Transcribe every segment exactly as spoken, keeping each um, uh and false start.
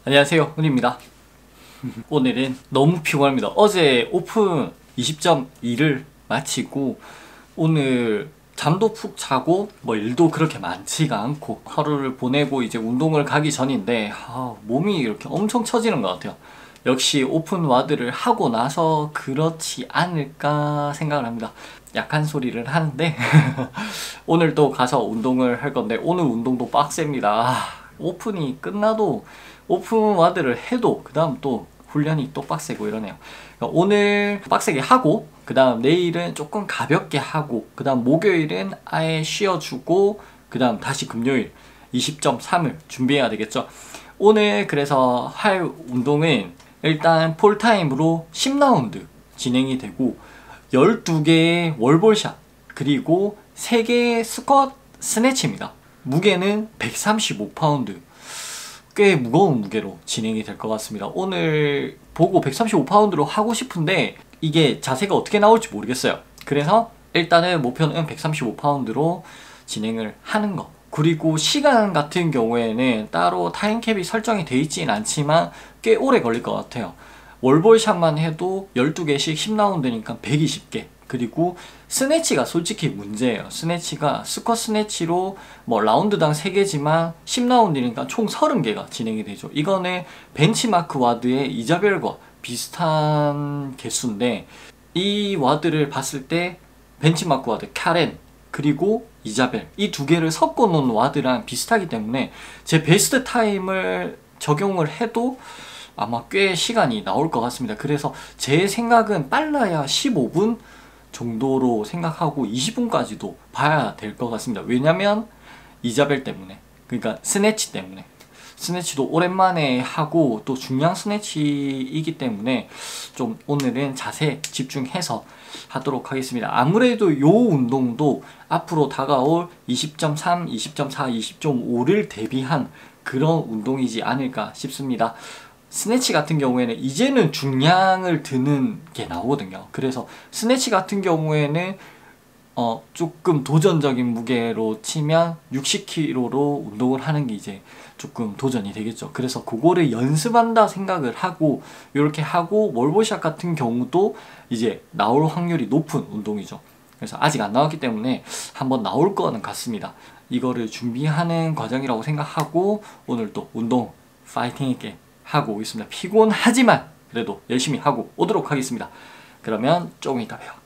안녕하세요, 훈입니다. 오늘은 너무 피곤합니다. 어제 오픈 이십 점 이를 마치고 오늘 잠도 푹 자고 뭐 일도 그렇게 많지가 않고 하루를 보내고 이제 운동을 가기 전인데 아, 몸이 이렇게 엄청 처지는 것 같아요. 역시 오픈 와드를 하고 나서 그렇지 않을까 생각을 합니다. 약한 소리를 하는데 오늘 또 가서 운동을 할 건데 오늘 운동도 빡셉니다. 아, 오픈이 끝나도 오픈 와드를 해도 그 다음 또 훈련이 또 빡세고 이러네요. 그러니까 오늘 빡세게 하고 그 다음 내일은 조금 가볍게 하고 그 다음 목요일은 아예 쉬어주고 그 다음 다시 금요일 이십 점 삼을 준비해야 되겠죠. 오늘 그래서 할 운동은 일단 폴타임으로 십 라운드 진행이 되고 열두 개의 월볼샷 그리고 세 개의 스쿼트 스네치입니다. 무게는 백삼십오 파운드, 꽤 무거운 무게로 진행이 될 것 같습니다. 오늘 보고 백삼십오 파운드로 하고 싶은데 이게 자세가 어떻게 나올지 모르겠어요. 그래서 일단은 목표는 백삼십오 파운드로 진행을 하는 거. 그리고 시간 같은 경우에는 따로 타임캡이 설정이 되어 있진 않지만 꽤 오래 걸릴 것 같아요. 월볼샷만 해도 열두 개씩 십 라운드니까 백이십 개. 그리고 스네치가 솔직히 문제예요. 스네치가 스쿼트 스네치로 뭐 라운드당 세 개지만 십 라운드니까 총 서른 개가 진행이 되죠. 이거는 벤치마크 와드의 이자벨과 비슷한 개수인데 이 와드를 봤을 때 벤치마크 와드 카렌 그리고 이자벨 이 두 개를 섞어 놓은 와드랑 비슷하기 때문에 제 베스트 타임을 적용을 해도 아마 꽤 시간이 나올 것 같습니다. 그래서 제 생각은 빨라야 십오 분 정도로 생각하고 이십 분까지도 봐야 될 것 같습니다. 왜냐면 이자벨 때문에, 그러니까 스네치 때문에. 스네치도 오랜만에 하고 또 중량 스네치이기 때문에 좀 오늘은 자세 집중해서 하도록 하겠습니다. 아무래도 요 운동도 앞으로 다가올 이십 점 삼, 이십 점 사, 이십 점 오를 대비한 그런 운동이지 않을까 싶습니다. 스네치 같은 경우에는 이제는 중량을 드는 게 나오거든요. 그래서 스네치 같은 경우에는 어 조금 도전적인 무게로 치면 육십 킬로그램로 운동을 하는 게 이제 조금 도전이 되겠죠. 그래서 그거를 연습한다 생각을 하고 이렇게 하고 월볼샷 같은 경우도 이제 나올 확률이 높은 운동이죠. 그래서 아직 안 나왔기 때문에 한번 나올 거는 같습니다. 이거를 준비하는 과정이라고 생각하고 오늘 또 운동 파이팅 있게 하고 오겠습니다. 피곤하지만 그래도 열심히 하고 오도록 하겠습니다. 그러면 조금 이따 봬요.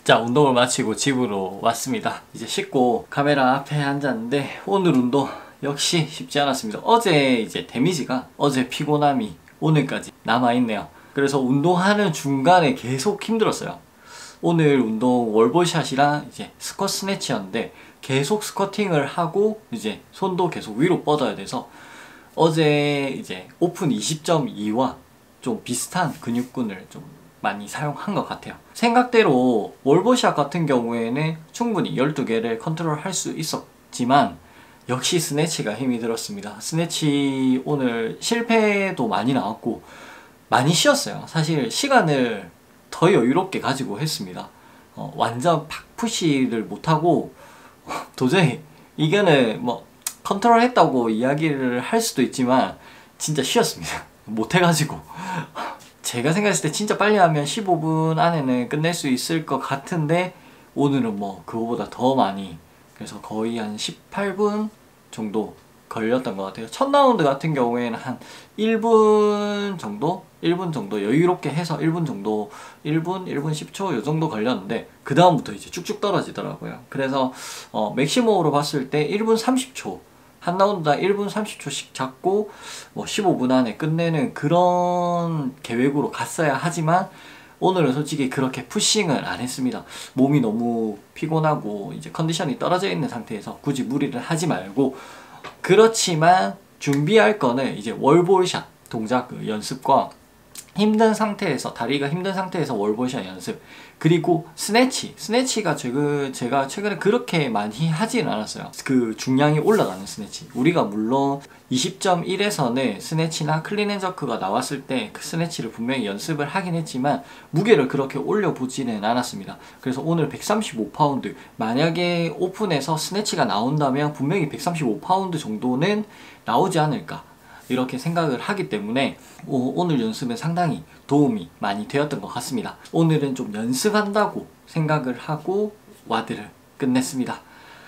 자, 운동을 마치고 집으로 왔습니다. 이제 씻고 카메라 앞에 앉았는데 오늘 운동 역시 쉽지 않았습니다. 어제 이제 데미지가 어제 피곤함이 오늘까지 남아있네요. 그래서 운동하는 중간에 계속 힘들었어요. 오늘 운동 월볼샷이랑 이제 스쿼트 스네치였는데 계속 스쿼팅을 하고 이제 손도 계속 위로 뻗어야 돼서 어제 이제 오픈 이십 점 이와 좀 비슷한 근육군을 좀 많이 사용한 것 같아요. 생각대로 월볼샷 같은 경우에는 충분히 열두 개를 컨트롤 할 수 있었지만 역시 스네치가 힘이 들었습니다. 스네치 오늘 실패도 많이 나왔고 많이 쉬었어요. 사실 시간을 더 여유롭게 가지고 했습니다. 어, 완전 팍 푸시를 못하고 도저히 이거는 뭐 컨트롤 했다고 이야기를 할 수도 있지만 진짜 쉬었습니다. 못해가지고 제가 생각했을 때 진짜 빨리 하면 십오 분 안에는 끝낼 수 있을 것 같은데 오늘은 뭐 그거보다 더 많이, 그래서 거의 한 십팔 분 정도 걸렸던 것 같아요. 첫 라운드 같은 경우에는 한 일 분 정도? 일 분 정도 여유롭게 해서 일 분 정도, 일 분, 일 분 십 초 요 정도 걸렸는데 그 다음부터 이제 쭉쭉 떨어지더라고요. 그래서 어, 맥시멈으로 봤을 때 일 분 삼십 초, 한 라운드당 일 분 삼십 초씩 잡고 뭐 십오 분 안에 끝내는 그런 계획으로 갔어야 하지만 오늘은 솔직히 그렇게 푸싱을 안 했습니다. 몸이 너무 피곤하고 이제 컨디션이 떨어져 있는 상태에서 굳이 무리를 하지 말고, 그렇지만 준비할 거는 이제 월볼샷 동작 그 연습과 힘든 상태에서, 다리가 힘든 상태에서 월볼샷 연습, 그리고 스네치 스네치가 제가, 제가 최근에 그렇게 많이 하진 않았어요. 그 중량이 올라가는 스네치, 우리가 물론 이십 점 일에서는 스네치나 클린앤저크가 나왔을 때 그 스네치를 분명히 연습을 하긴 했지만 무게를 그렇게 올려보지는 않았습니다. 그래서 오늘 백삼십오 파운드, 만약에 오픈에서 스네치가 나온다면 분명히 백삼십오 파운드 정도는 나오지 않을까 이렇게 생각을 하기 때문에 오, 오늘 연습은 상당히 도움이 많이 되었던 것 같습니다. 오늘은 좀 연습한다고 생각을 하고 와드를 끝냈습니다.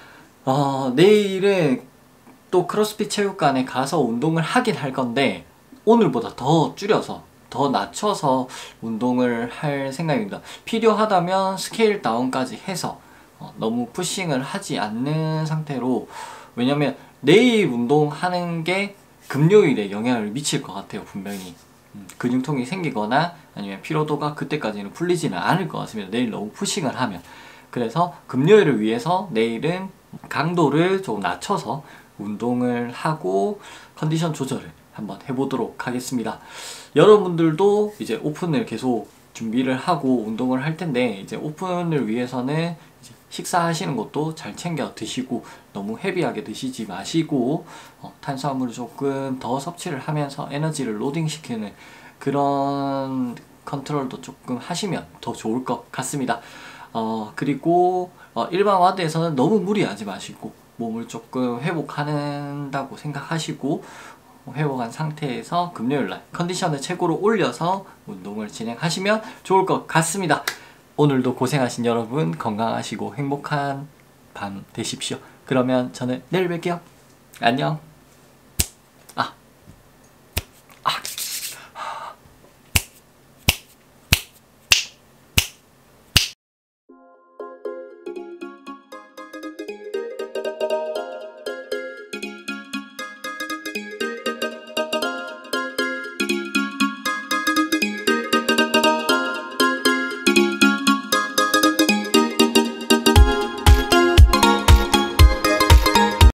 어, 내일은 또 크로스핏 체육관에 가서 운동을 하긴 할 건데 오늘보다 더 줄여서, 더 낮춰서 운동을 할 생각입니다. 필요하다면 스케일 다운까지 해서 어, 너무 푸싱을 하지 않는 상태로, 왜냐면 내일 운동하는 게 금요일에 영향을 미칠 것 같아요. 분명히 음, 근육통이 생기거나 아니면 피로도가 그때까지는 풀리지는 않을 것 같습니다. 내일 너무 푸싱을 하면. 그래서 금요일을 위해서 내일은 강도를 조금 낮춰서 운동을 하고 컨디션 조절을 한번 해보도록 하겠습니다. 여러분들도 이제 오픈을 계속 준비를 하고 운동을 할 텐데 이제 오픈을 위해서는 이제 식사하시는 것도 잘 챙겨 드시고 너무 헤비하게 드시지 마시고 어, 탄수화물을 조금 더 섭취를 하면서 에너지를 로딩시키는 그런 컨트롤도 조금 하시면 더 좋을 것 같습니다. 어, 그리고 어, 일반 와드에서는 너무 무리하지 마시고 몸을 조금 회복한다고 생각하시고 회복한 상태에서 금요일날 컨디션을 최고로 올려서 운동을 진행하시면 좋을 것 같습니다. 오늘도 고생하신 여러분 건강하시고 행복한 밤 되십시오. 그러면 저는 내일 뵐게요. 안녕.